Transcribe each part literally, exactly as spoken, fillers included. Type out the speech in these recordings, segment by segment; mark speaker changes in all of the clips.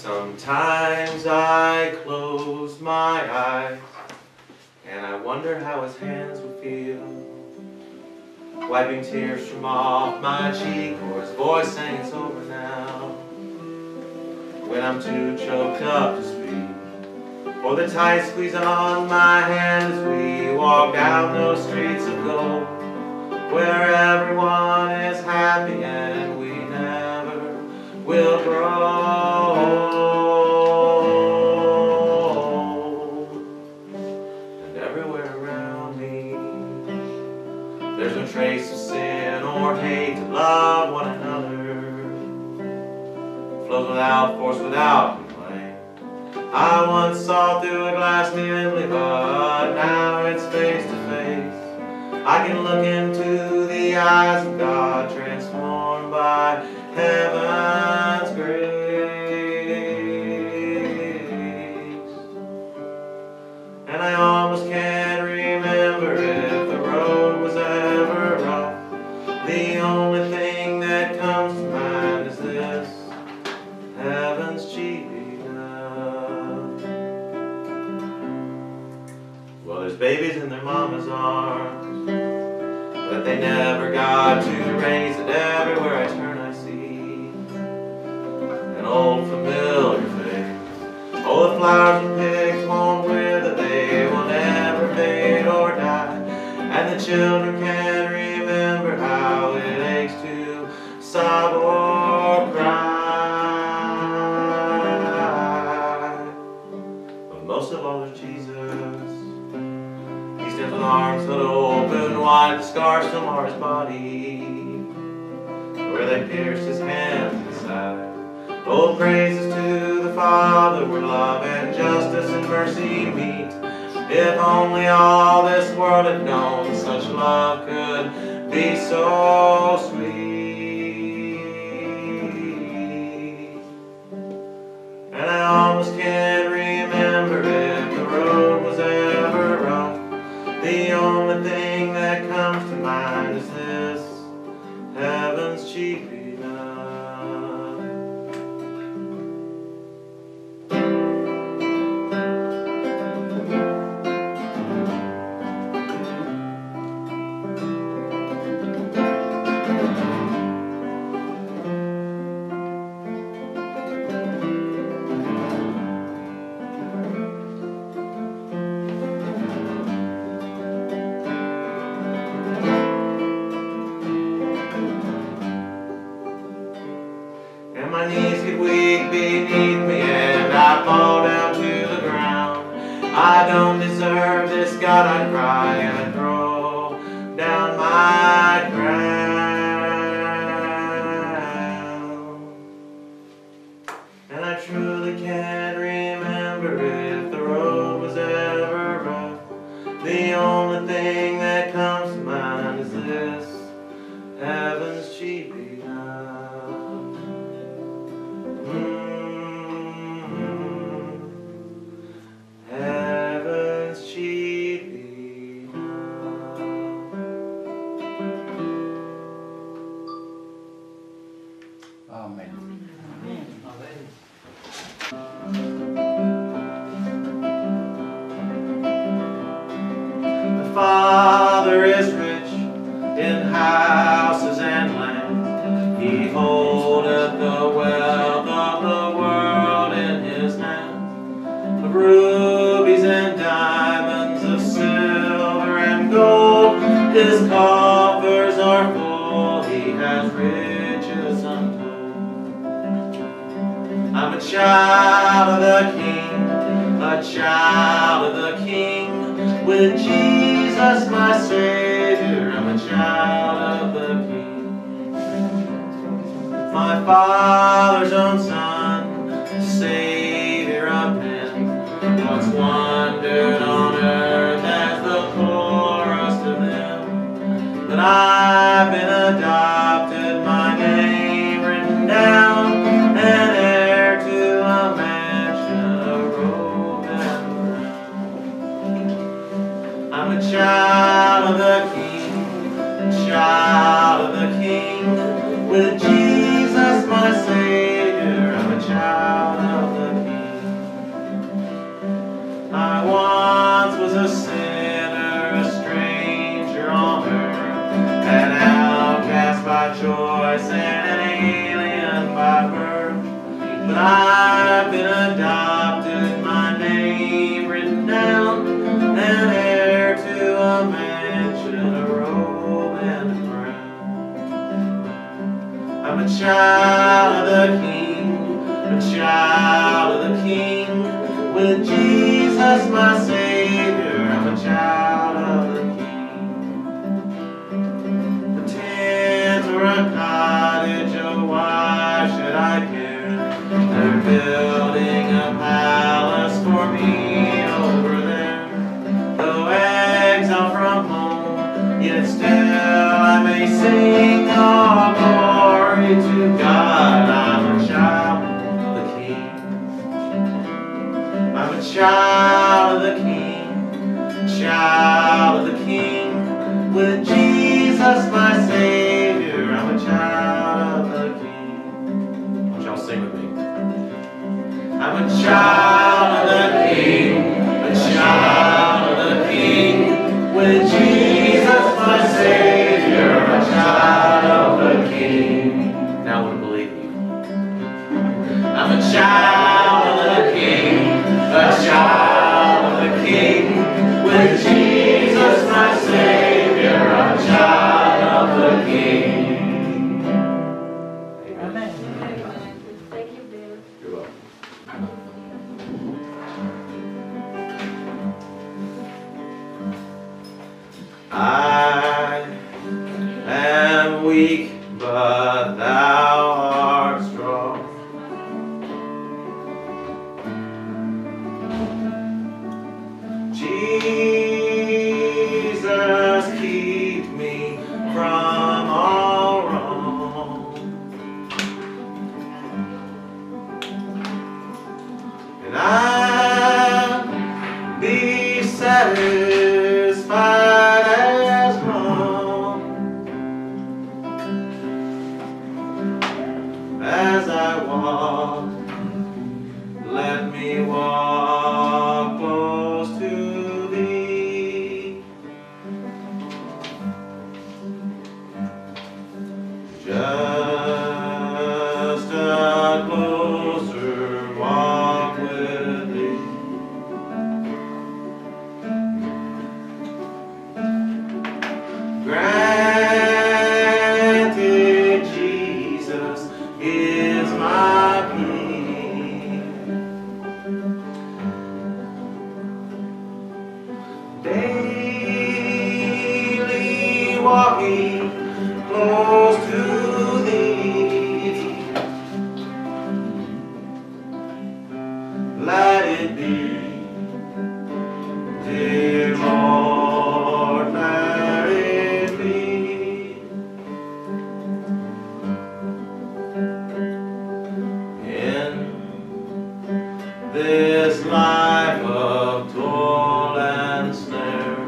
Speaker 1: Sometimes I close my eyes and I wonder how his hands would feel, wiping tears from off my cheek, or his voice saying it's over now, when I'm too choked up to speak, or the tight squeeze on my hand as we walk down those streets of gold, where everyone is happy and we never will grow. And everywhere around me, there's no trace of sin or hate. To love one another flows without force, without complaint. I once saw through a glass dimly, but now it's face to face. I can look into the eyes of God, transformed by heaven's grace. And I almost can't remember if the road was ever rough. The only thing that comes to mind is this: heaven's cheap enough. Well, there's babies in their mama's arms, but they never got to raise it. Everywhere I turn I see an old familiar face. Oh, the flowers and pigs won't wither, they will never fade or die. And the children can remember how it aches to sob or cry. But most of all there's Jesus. He stands with arms that open wide, the scars still mar his body, where they pierced his hands inside. Oh, praises to the Father, where love and justice and mercy meet. If only all this world had known such love could be so sweet. And I almost can't remember if the road was ever rough. The only thing that comes to mind is this: heaven's cheap enough. And my knees get weak beneath me and I fall down to the ground. I don't deserve this, God, I cry and I throw down my crown. And I truly can't remember if the road was ever rough. The only thing that comes to mind is this: heaven's cheap enough. Heaven's cheap enough.
Speaker 2: Amen.
Speaker 3: Amen.
Speaker 1: The Father is rich in houses and land. He holdeth the wealth of the world in his hand. Of rubies and diamonds, of silver and gold, his coffers are full, he has riches untold. I'm a child of the King, a child of the King, with Jesus my Savior. I'm a child of the King, my Father's own Son, Savior of men. Once wandered on earth as the poorest of them, but I've been adopted, my name written down, an heir to a mansion, a robe and crown. I'm a child of the King, a child of the King, with Jesus my Savior. I'm a child of the I'm a child of the King, a child of the King, with Jesus my Savior. I'm a child of the King. A tent or a cottage, oh why should I care? They're building a palace for me over there. Though exiled from home, yet still I may sing all glory to God. I'm a child of the King. I'm a child of the King, child of the King, with Jesus my Savior. I'm a child of the King. Why don't y'all sing with me? I'm a child of the King, a child of the King, with Jesus my Savior. I'm a child of the King. Now I want to believe you. I'm a child of the King, a child of the King, with Jesus my Savior. I'm a child of the King.
Speaker 2: Amen.
Speaker 3: Thank you, Bill.
Speaker 1: You're welcome. I am weak, but thou art strong. Jesus, keep me from all wrong. And I'll be satisfied as long as I walk. Let me walk close to thee. Just a closer walk with thee. Granted, Jesus is my plea. Daily walking close to thee. Let it be, dear Lord, let it be. In this life of toil and snare,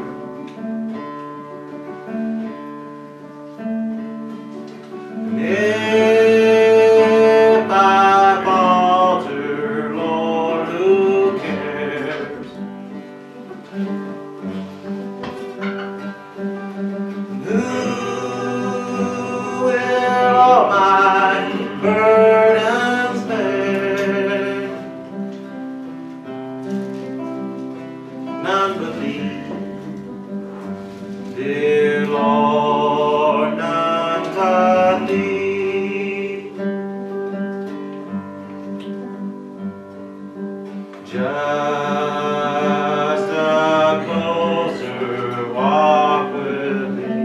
Speaker 1: and if I falter, Lord, who cares? Who will all my burdens bear? None but thee, dear Lord, none but thee. Just a closer walk with thee.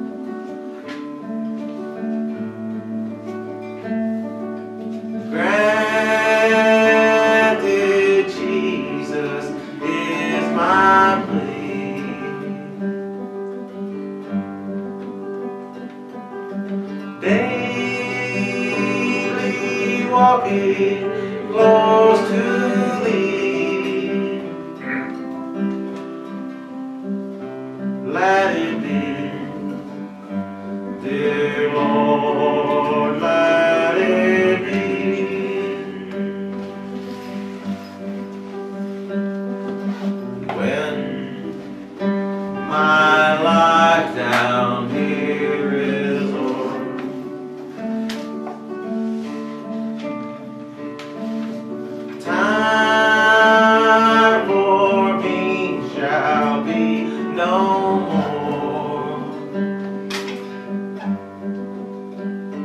Speaker 1: Granted, Jesus is my plea. Daily walking close to thee. Let it be, dear Lord, let it be. When my life down here is o'er, time for me shall be no more.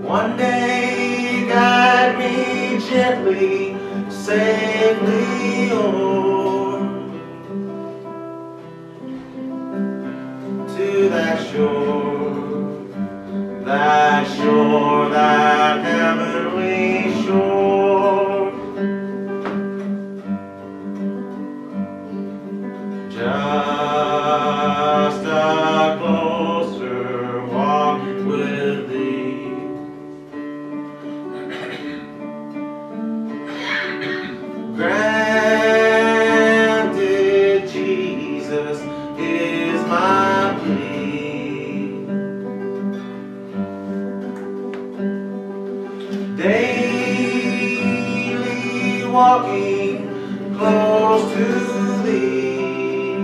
Speaker 1: One day guide me gently, safely o'er to that shore, that shore, that heavenly shore. Just a closer walk with thee. Granted, Jesus is my plea. Daily walking close to thee.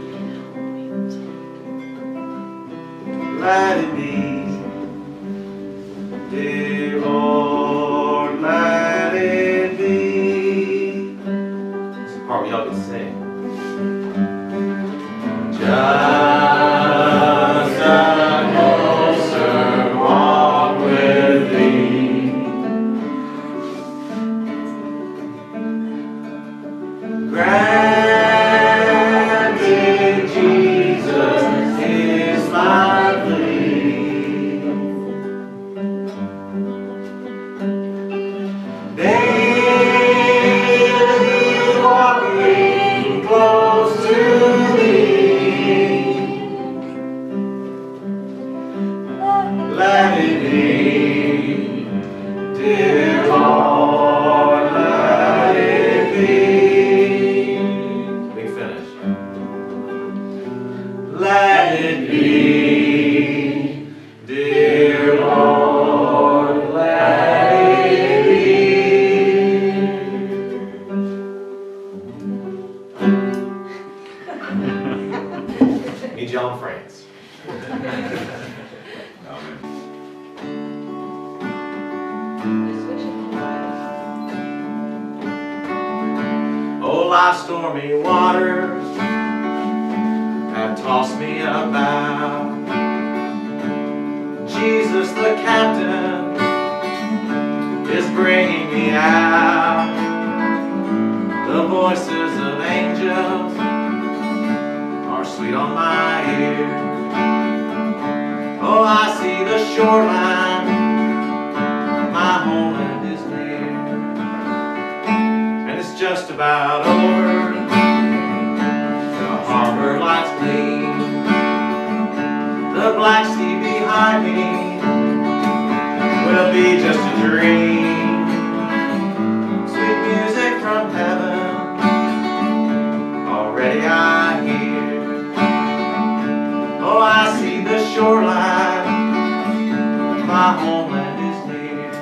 Speaker 1: Let it be, dear Lord, let it be. This is the part we all can sing. Just a closer walk with thee. Granted, Jesus is my plea. Daily walking close to thee. Let it be, dear Lord, let it be. Big finish. Let it be, dear Lord, let it be. Meet y'all in France. Oh, life's stormy waters have tossed me about. Jesus the captain is bringing me out. The voices of angels are sweet on my ear. Oh, I see the shoreline, my homeland is near. And it's just about over, the harbor lights gleam. The Black Sea behind me will be just a dream. Sweet music from heaven, already I hear. Oh, I see the shoreline, my homeland is near.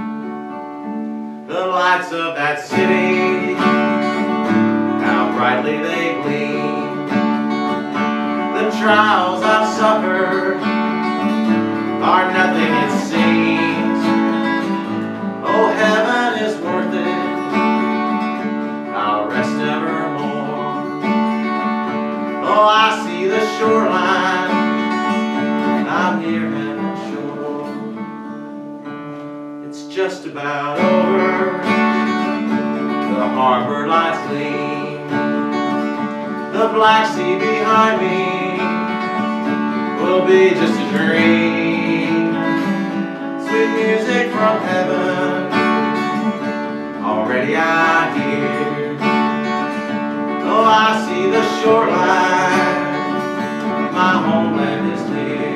Speaker 1: The lights of that city, how brightly they gleam. The trials I've suffered are nothing it seems. Oh, heaven is worth it, I'll rest evermore. Oh, I see the shoreline, I'm near heaven's shore. It's just about over, the harbor lights gleam. The Black Sea behind me will be just a dream. Sweet music from heaven, already I hear. Oh, I see the shoreline, my homeland is near.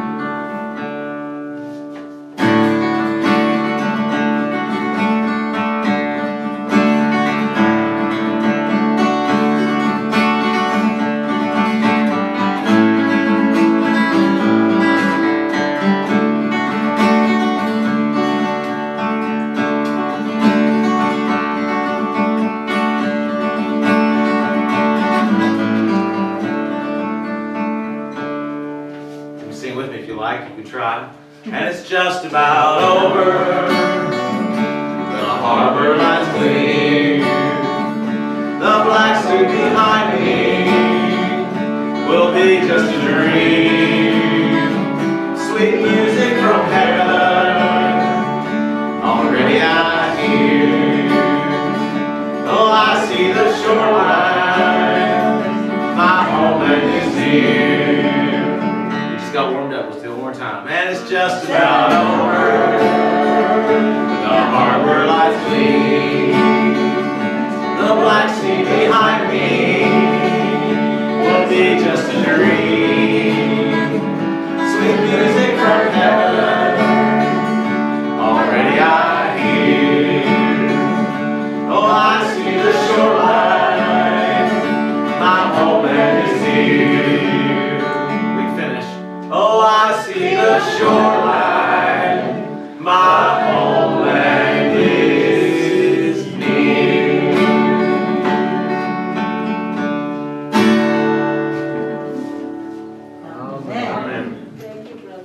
Speaker 1: Sing with me if you like, you can try. And it's just about over, the harbor lights gleam. The Black Sea behind me will be just a dream. Sweet music from heaven, warmed up. Let's do it one more time. And it's just about over. The harbor lies clean. The Black Sea behind me will be just a dream. Sweet music from heaven, already I hear. Oh, I see the shoreline, my homeland is here. We finish. Oh, I see the shoreline, my homeland is near. Amen.
Speaker 3: Thank you, brother.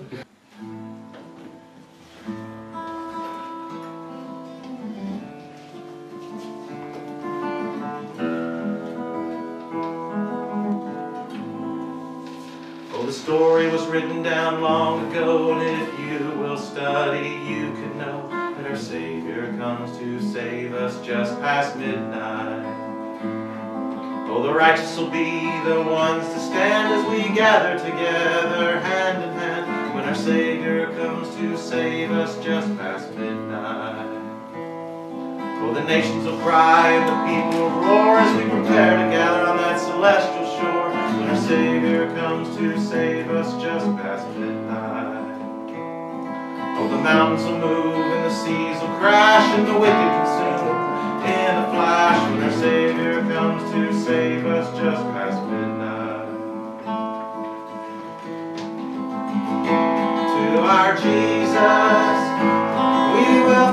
Speaker 1: Oh, the story was written down long ago, and if you will study, you can know that our Savior comes to save us just past midnight. Oh, the righteous will be the ones to stand as we gather together, hand in hand, when our Savior comes to save us just past midnight. Oh, the nations will cry and the people will roar as we prepare to gather on that celestial shore, when our Savior comes to save us just past midnight. Oh, the mountains will move and the seas will crash and the wicked consume in a flash, when our Savior comes to save us just past midnight. To our Jesus we will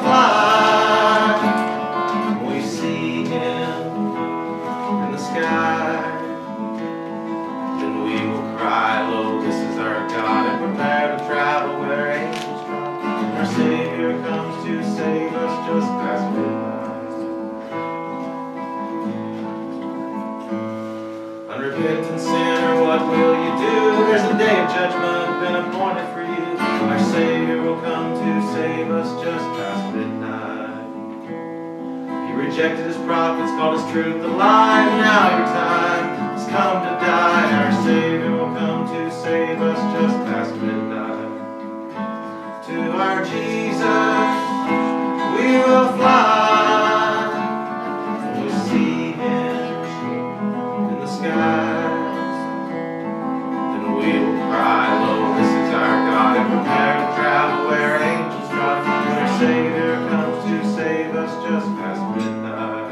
Speaker 1: fly, we see Him in the sky. Then we will cry, lo, this is our God, and prepare to travel where angels fly. Our Savior comes to save us just past midnight. Unrepentant sinner, what will you do? There's a day of judgment been appointed for you. Our Savior will come to save us just past midnight. He rejected His prophets, called His truth a lie, and now your time has come to die. Our Savior will come to save us just past midnight. To our Jesus we will fly, and we see Him in the skies. Then we will cry, lo, this is our God, and prepare to travel where angels fly, when our Savior comes to save us just past midnight.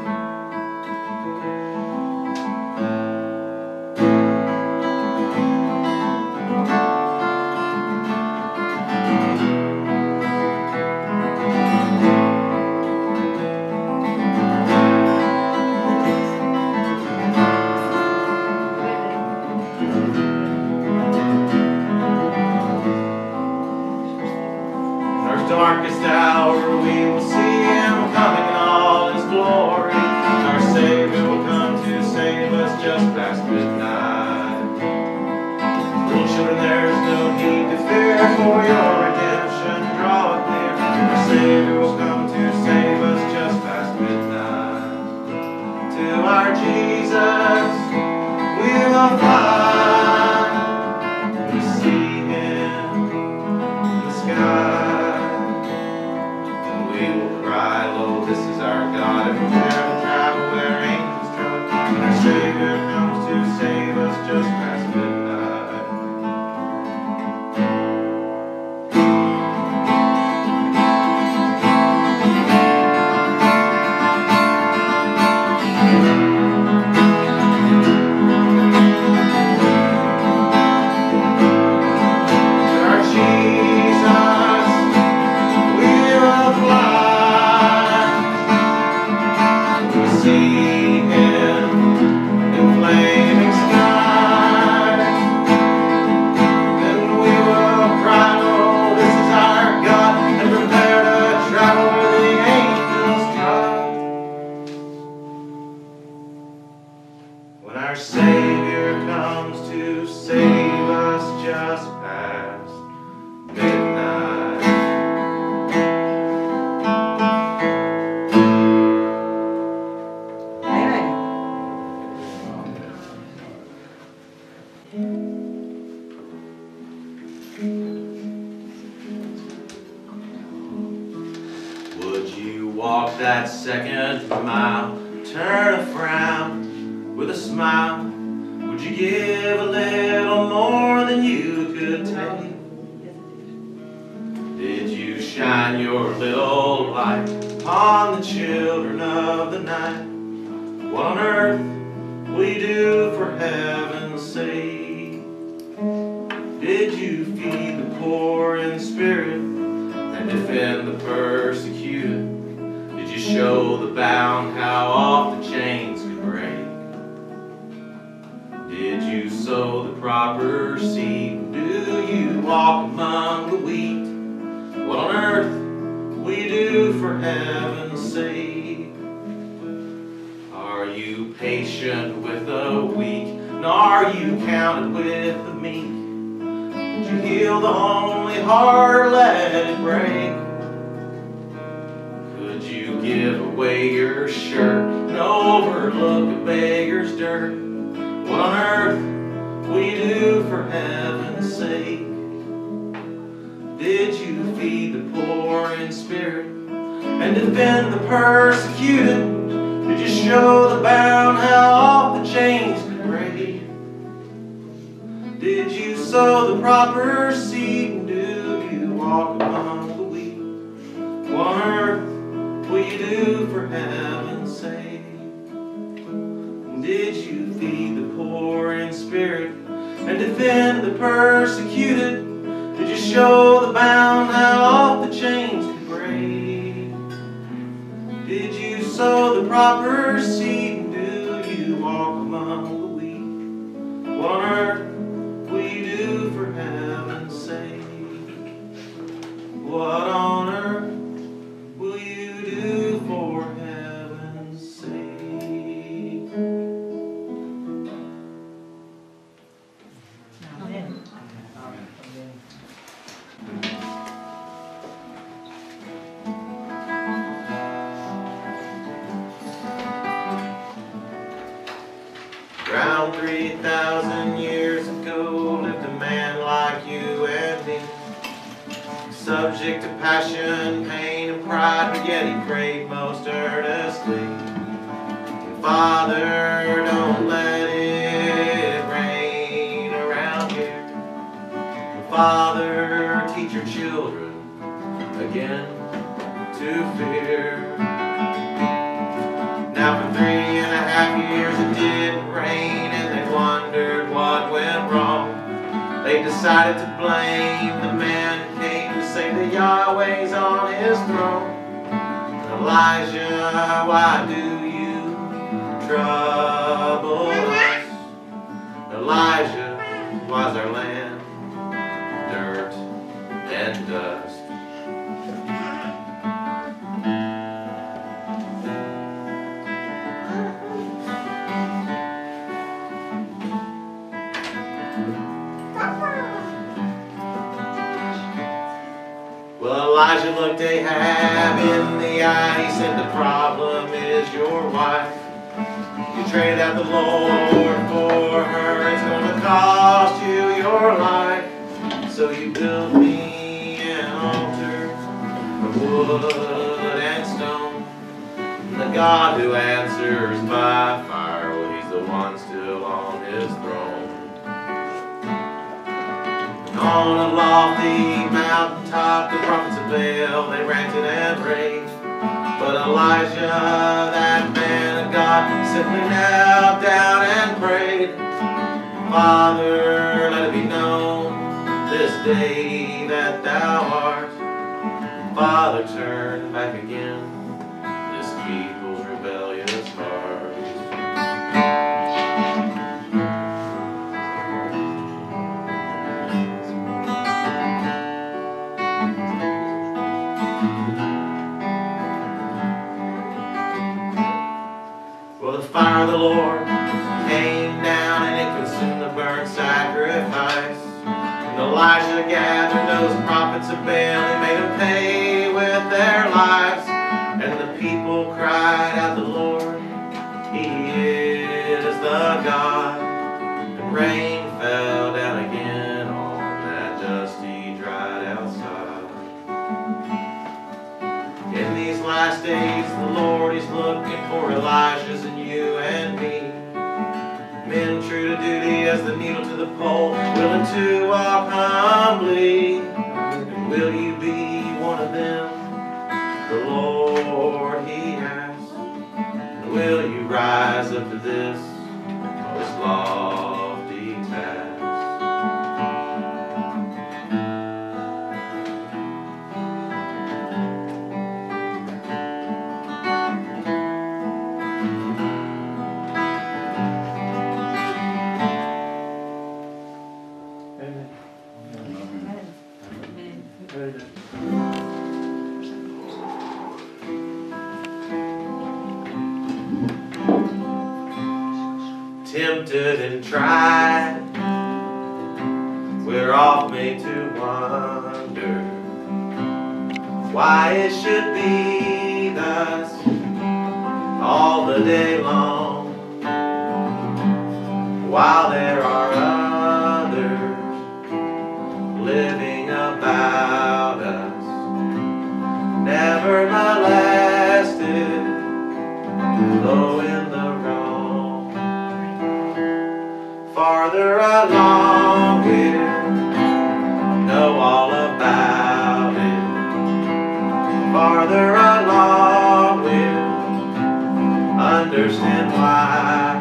Speaker 1: Darkest hour we will see Him coming in all His glory. Our Savior will come to save us just past midnight. Little children, there is no need to fear, for your redemption draweth near. Our Savior will come to save us just past midnight. To our Jesus we will fly, we see Him in the sky. We will cry, lo, this is our God, and prepare to travel where angels trust, when our Savior comes to save us just past midnight. Would you walk that second mile, turn a frown with a smile? Would you give a little more than you could take? Did you shine your little light upon the children of the night? What on earth will you do for heaven's sake? Did you feed the poor in spirit and defend the persecuted? Did you show the bound how oft the chains could break? Did you sow the proper seed? Do you walk among the wheat? What on earth will you do for heaven's sake? Are you patient with the weak? And are you counted with the meek? Did you heal the lonely heart or let it break? Could you give away your shirt and overlook a beggar's dirt? What on earth will you do for heaven's sake? Did you feed the poor in spirit and defend the persecuted? Did you show the bound how oft the chains could break? Did you sow the proper seed and do you walk among the wheat? What on earth will you do for heaven's sake? Did you feed the poor in spirit and defend the persecuted? Did you show the bound how oft the chains could break? Did you sow the proper seed and do you walk among the wheat? What on earth will you do for heaven's sake? What on earth will you do for heaven's sake?
Speaker 2: Amen.
Speaker 1: Around three thousand years ago lived a man like you and me, subject to passion, pain, and pride, but yet he prayed most earnestly. Father, don't let it rain around here. Father, teach your children again to fear. Now for three and a half years it didn't rain, and they wondered what went wrong. They decided to blame the man who came to say that Yahweh's on his throne. Elijah, why do you trouble us? Elijah, why's our land dirt and dust? Well, Elijah looked Ahab in the eye. He said, the problem is your wife. You traded out the Lord for her. It's going to cost you your life. So you build me an altar of wood and stone. And the God who answers by fire, well, he's the one still on his throne. On a lofty mountaintop, the prophets of Baal, they ranted and raved. But Elijah, that man of God, simply knelt down and prayed. Father, let it be known this day that thou art. Father, turn back again this people's rebellious heart. Well, the fire of the Lord came down and it consumed the burnt sacrifice. And Elijah gathered those prophets of Baal and made them pay with their lives. And the people cried out, the Lord, He is the God. And rain fell down again on that dusty days, the Lord is looking for Elijahs in you and me. Men true to duty as the needle to the pole, willing to walk humbly. And will you be one of them? The Lord, He asks. And will you rise up to this, this lofty task? Tempted and tried, we're oft made to wonder why it should be thus all the day long, while there are others living about us, never molested, though in the wrong. Farther along we'll know all about it. Farther along we'll understand why.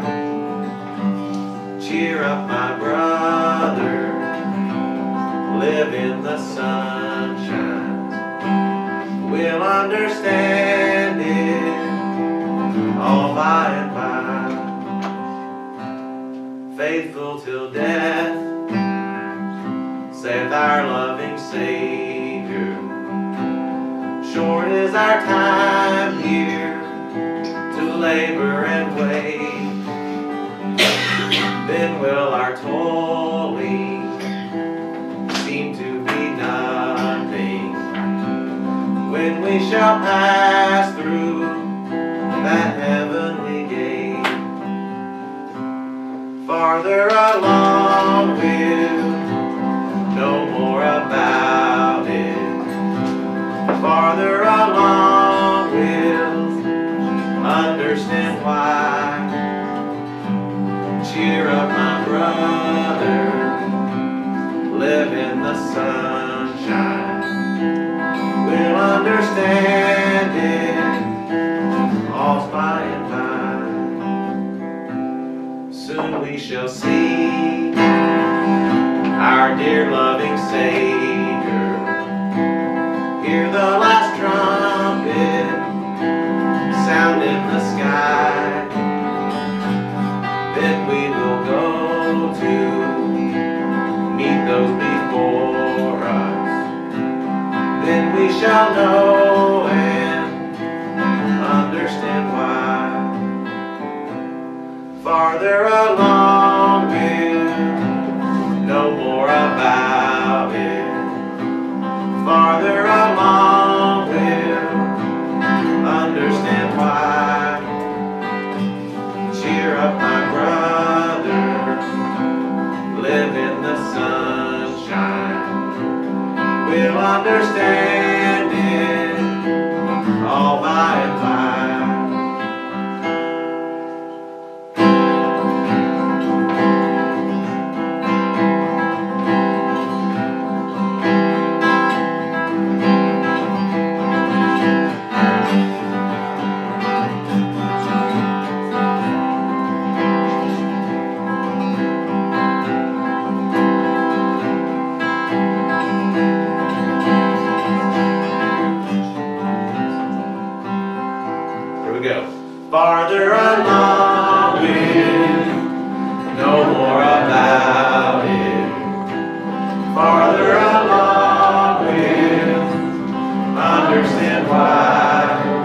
Speaker 1: Cheer up, my brother, live in the sunshine. We'll understand it all by and by. Faithful till death, saith our loving Savior. Short is our time here to labor and wait. Then will our toiling seem to be nothing, when we shall pass through that heavenly gate. Farther along we'll know more about it. Farther along we'll understand why. Cheer up, my brother, live in the sunshine. We'll understand it all by and by. Soon we shall see our dear loving Savior. Hear the last trumpet sound in the sky. Then we will go to meet those before us. Then we shall know and understand why. Farther along we'll know more about it. Farther along we'll understand why. Cheer up, my brother, live in the sunshine. We'll understand it all by and by. Farther along we'll know more about it. Farther along we'll understand why.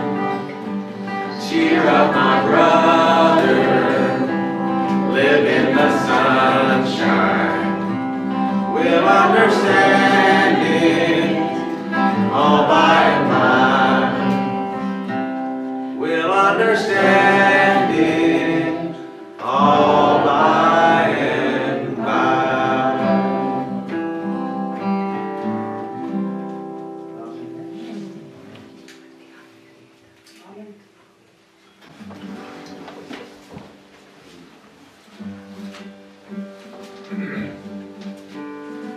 Speaker 1: Cheer up, my brother, live in the sunshine. We'll understand it all by and by. We'll understand it all by and by.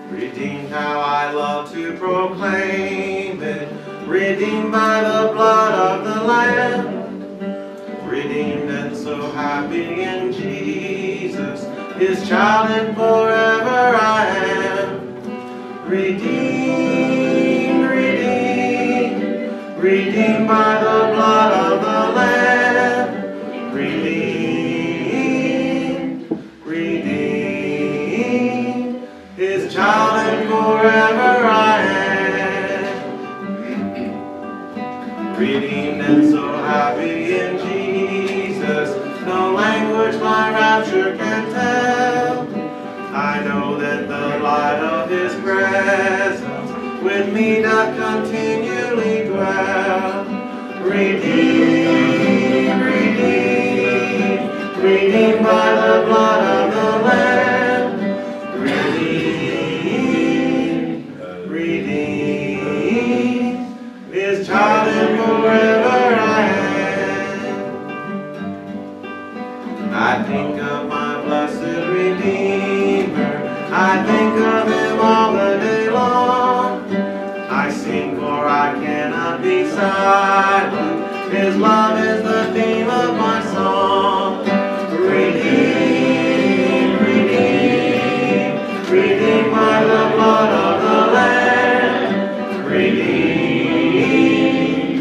Speaker 1: Redeemed, how I love to proclaim it. Redeemed by the blood of the Lamb. Redeemed and so happy in Jesus, His child and forever I am. Redeemed, redeemed, redeemed by the blood of the Lamb. Redeemed, redeemed, His child and forever I am. Redeemed and so happy in Jesus, no language my rapture can tell. I know that the light of His presence with me doth continually dwell. Redeemed, redeemed, redeemed by the blood of the Lamb. Redeemed, redeemed, His child and forever I am. I think of my blessed Redeemer, I think of Him all the day long. I sing for I cannot be silent, His love is the theme of my song. Redeemed, redeemed, redeemed by the blood of the Lamb. Redeemed,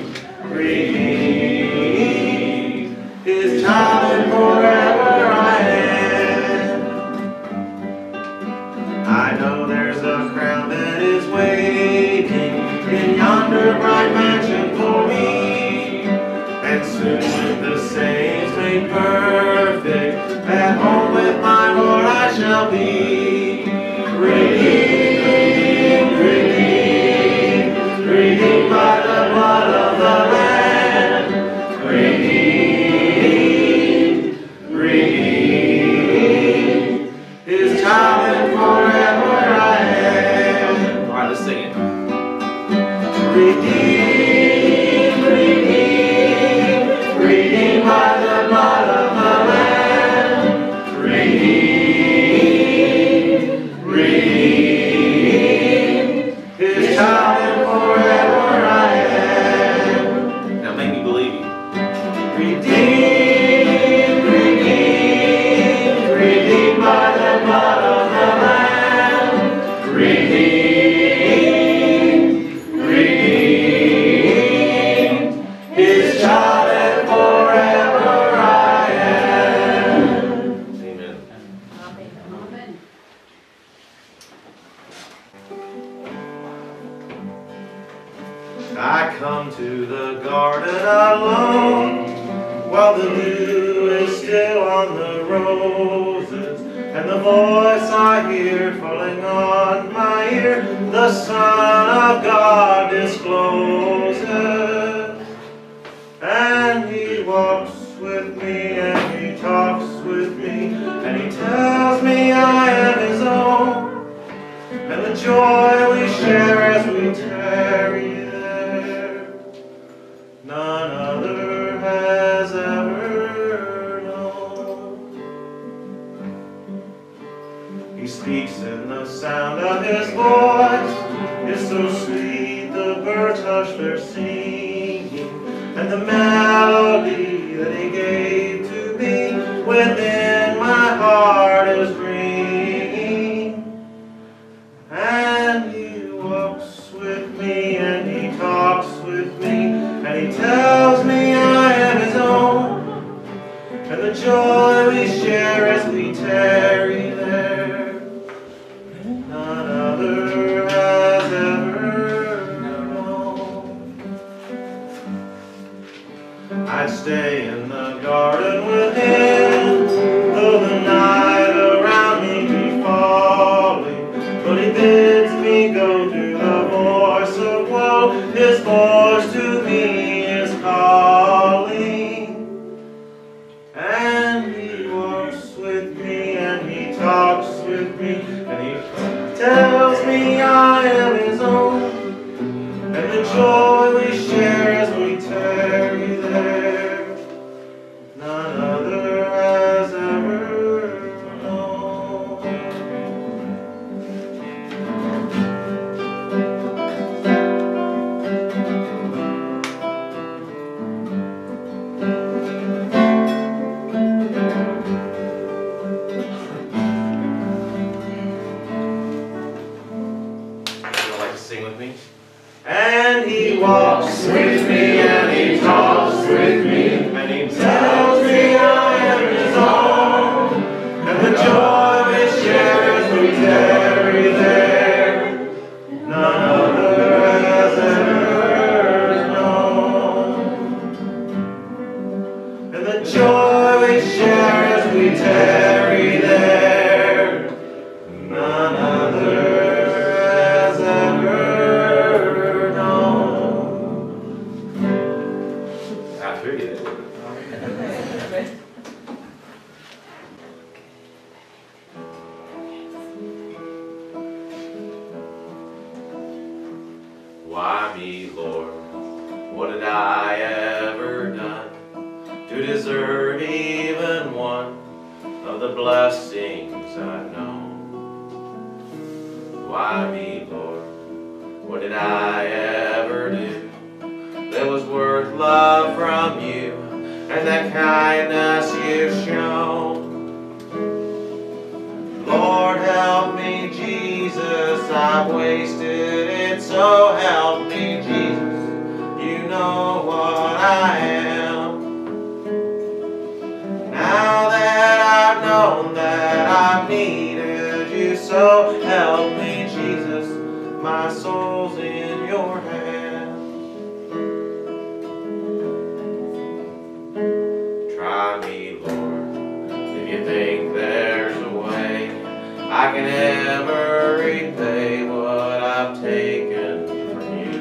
Speaker 1: redeemed, His child and forever I am. I know there's a crown that is waiting in yonder bright mansion for me, and soon with the saints made perfect, at home with my Lord I shall be. Redeemed, redeemed, redeemed by the blood of the Lamb. Redeemed, redeemed, His child and forever I am. All right, let's sing it. Redeemed, redeemed, redeemed by the blood of the Lamb. Redeemed, redeemed, His child and forever I am. Now make me believe you. Redeemed, redeemed, redeemed by the blood of the Lamb. Redeemed, redeemed, His child and forever I am. Amen.
Speaker 3: Amen.
Speaker 1: I come to the garden alone, while the dew is still on the roses, and the voice I hear falling on my ear, the Son of God discloses. And He walks with me, and He talks with me, and He tells me I am His own, and the joy we share as we tarry there, none other has ever known. He speaks in the sound of His voice, it's so sweet the birds hush their singing, and the melody that He gave to me within my heart is ringing. And He walks with me, and He talks with me, and He tells me I am His own, and the joy we share as we tarry there, none other has ever known. I'd stay in the garden with Him, though the night around me be falling, but He bids me go to the voice of woe, His voice to me is calling. And He walks with me, and He talks with me, and He tells me I am His own, and the joy we share as we tarry there, none other has ever known. Sing with me. And he walks with me, and he talks with me, and he tells me I am his own. And the joy we share as we tarry there, none other has ever known. And the joy we share as we tarry there, none other has ever known. After you did. Why me, Lord? What had I ever done to deserve even one of the blessings I've known? Why me, Lord? What did I ever do that was worth love from you and that kindness you've shown? Lord, help me, Jesus, I've wasted it, so help me, Jesus, you know what I am. Now that I've known that I've needed you, so help me, Jesus, my soul's in your hands. Try me, Lord, if you think there's a way I can ever repay what I've taken from you.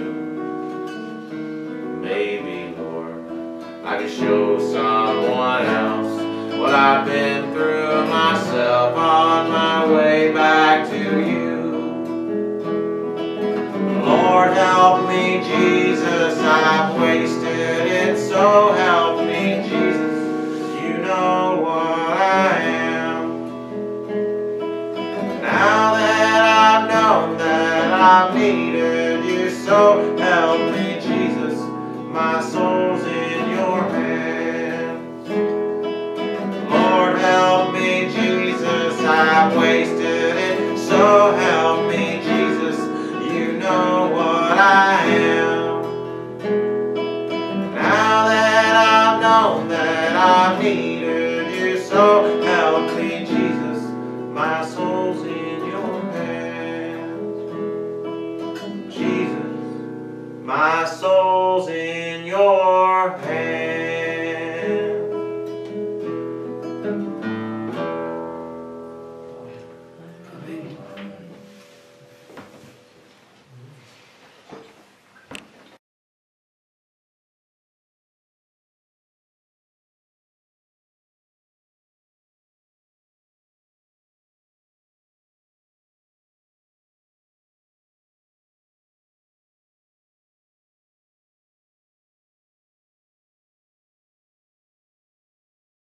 Speaker 1: Maybe, Lord, I can show someone else what I've been through myself on my way back to you. Lord, help me, Jesus, I've wasted it, so help me, Jesus, you know what I am. Now that I've known that I've needed you, so help me, Jesus, my soul